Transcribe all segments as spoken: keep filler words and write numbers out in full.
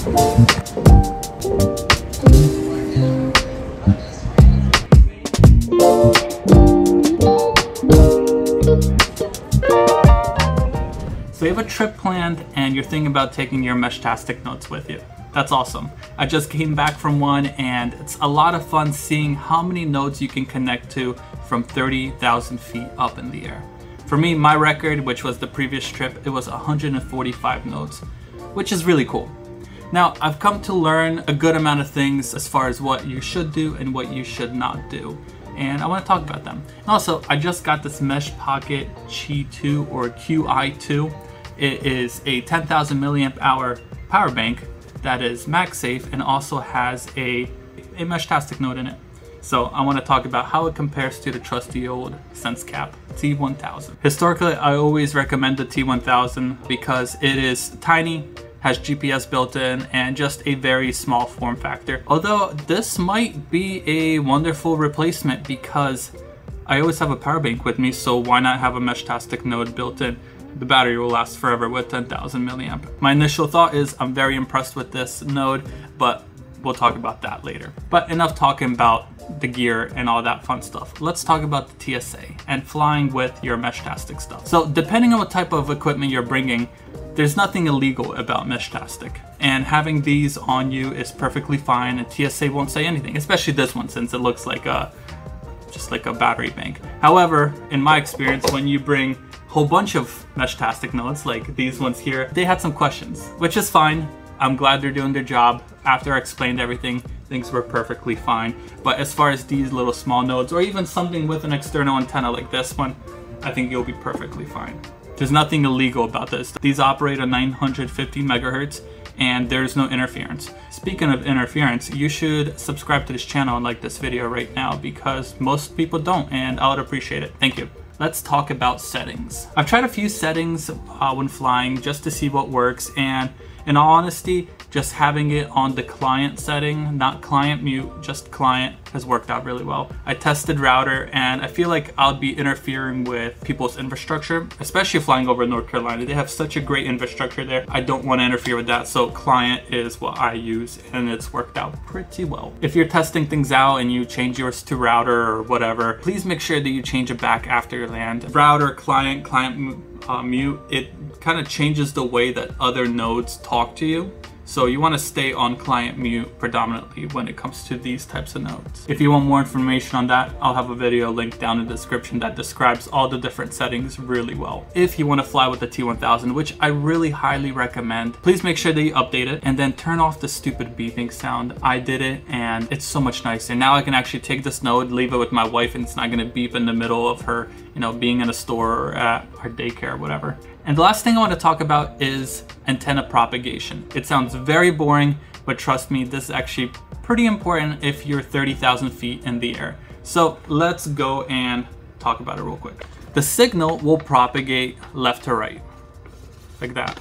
So you have a trip planned and you're thinking about taking your Meshtastic nodes with you. That's awesome. I just came back from one and it's a lot of fun seeing how many nodes you can connect to from thirty thousand feet up in the air. For me, my record, which was the previous trip, it was one hundred forty-five nodes, which is really cool. Now, I've come to learn a good amount of things as far as what you should do and what you should not do. And I want to talk about them. And also, I just got this Mesh Pocket Qi two or Q I two. It is a ten thousand milliamp hour power bank that is MagSafe and also has a, a Meshtastic node in it. So I want to talk about how it compares to the trusty old SenseCap T one thousand. Historically, I always recommend the T one thousand because it is tiny, has G P S built in, and just a very small form factor. Although this might be a wonderful replacement because I always have a power bank with me, so why not have a Meshtastic node built in? The battery will last forever with ten thousand milliamp. My initial thought is I'm very impressed with this node, but we'll talk about that later. But enough talking about the gear and all that fun stuff. Let's talk about the T S A and flying with your Meshtastic stuff. So depending on what type of equipment you're bringing, there's nothing illegal about Meshtastic. And having these on you is perfectly fine, and T S A won't say anything, especially this one since it looks like a just like a battery bank. However, in my experience, when you bring a whole bunch of Meshtastic nodes like these ones here, they had some questions, which is fine. I'm glad they're doing their job. After I explained everything, things were perfectly fine. But as far as these little small nodes, or even something with an external antenna like this one, I think you'll be perfectly fine. There's nothing illegal about this. These operate at nine hundred fifty megahertz and there's no interference. Speaking of interference, you should subscribe to this channel and like this video right now because most people don't, and I would appreciate it. Thank you. Let's talk about settings. I've tried a few settings uh, when flying just to see what works, and in all honesty, just having it on the client setting, not client mute, just client, has worked out really well. I tested router and I feel like I'll be interfering with people's infrastructure, especially flying over North Carolina. They have such a great infrastructure there. I don't want to interfere with that, so client is what I use and it's worked out pretty well. If you're testing things out and you change yours to router or whatever, please make sure that you change it back after you land. Router, client, client uh, mute, it kind of changes the way that other nodes talk to you. So you want to stay on client mute predominantly when it comes to these types of nodes. If you want more information on that, I'll have a video linked down in the description that describes all the different settings really well. If you want to fly with the T one thousand, which I really highly recommend, please make sure that you update it and then turn off the stupid beeping sound. I did it and it's so much nicer. Now I can actually take this node, leave it with my wife, and it's not going to beep in the middle of her, you know, being in a store or at her daycare or whatever. And the last thing I want to talk about is antenna propagation. It sounds very boring, but trust me, this is actually pretty important if you're thirty thousand feet in the air. So let's go and talk about it real quick. The signal will propagate left to right, like that.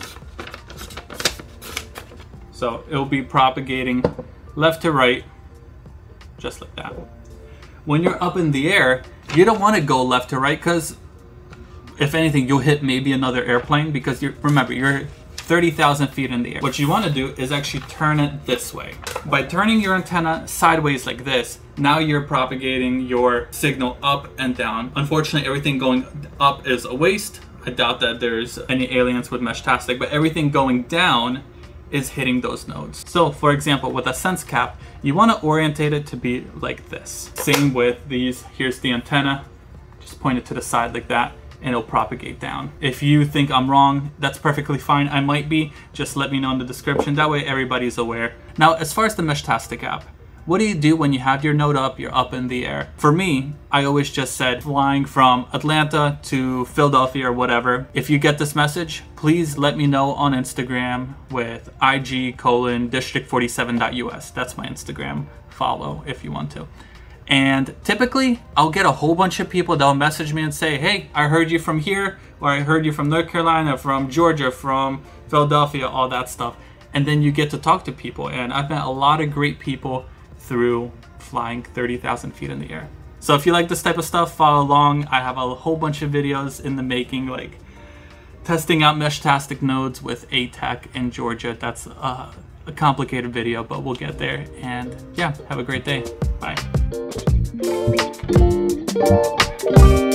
So it'll be propagating left to right, just like that. When you're up in the air, you don't want to go left to right because if anything, you'll hit maybe another airplane because you're, remember, you're thirty thousand feet in the air. What you want to do is actually turn it this way. By turning your antenna sideways like this, now you're propagating your signal up and down. Unfortunately, everything going up is a waste. I doubt that there's any aliens with Meshtastic, but everything going down is hitting those nodes. So for example, with a SenseCap, you want to orientate it to be like this. Same with these. Here's the antenna. Just point it to the side like that, and it'll propagate down. If you think I'm wrong, that's perfectly fine. I might be. Just let me know in the description. That way everybody's aware. Now, as far as the Meshtastic app, what do you do when you have your node up, you're up in the air? For me, I always just said flying from Atlanta to Philadelphia or whatever. If you get this message, please let me know on Instagram with I G colon district forty-seven dot U S. That's my Instagram. Follow if you want to. And typically, I'll get a whole bunch of people that'll message me and say, hey, I heard you from here, or I heard you from North Carolina, from Georgia, from Philadelphia, all that stuff. And then you get to talk to people. And I've met a lot of great people through flying thirty thousand feet in the air. So if you like this type of stuff, follow along. I have a whole bunch of videos in the making, like testing out Meshtastic nodes with A TEC in Georgia. That's uh, a complicated video, but we'll get there. And yeah, have a great day. Bye.